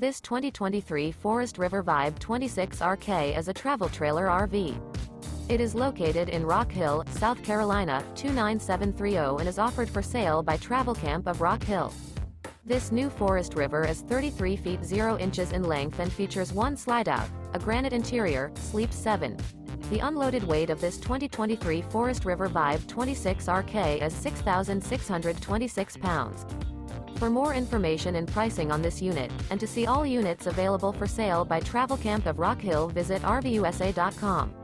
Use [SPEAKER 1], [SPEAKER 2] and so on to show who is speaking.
[SPEAKER 1] This 2023 Forest River Vibe 26RK is a travel trailer RV. It is located in Rock Hill, South Carolina, 29730 and is offered for sale by Travelcamp of Rock Hill. This new Forest River is 33 feet 0 inches in length and features one slideout, a granite interior, sleeps 7. The unloaded weight of this 2023 Forest River Vibe 26RK is 6,626 pounds. For more information and pricing on this unit, and to see all units available for sale by Travelcamp of Rock Hill, visit RVUSA.com.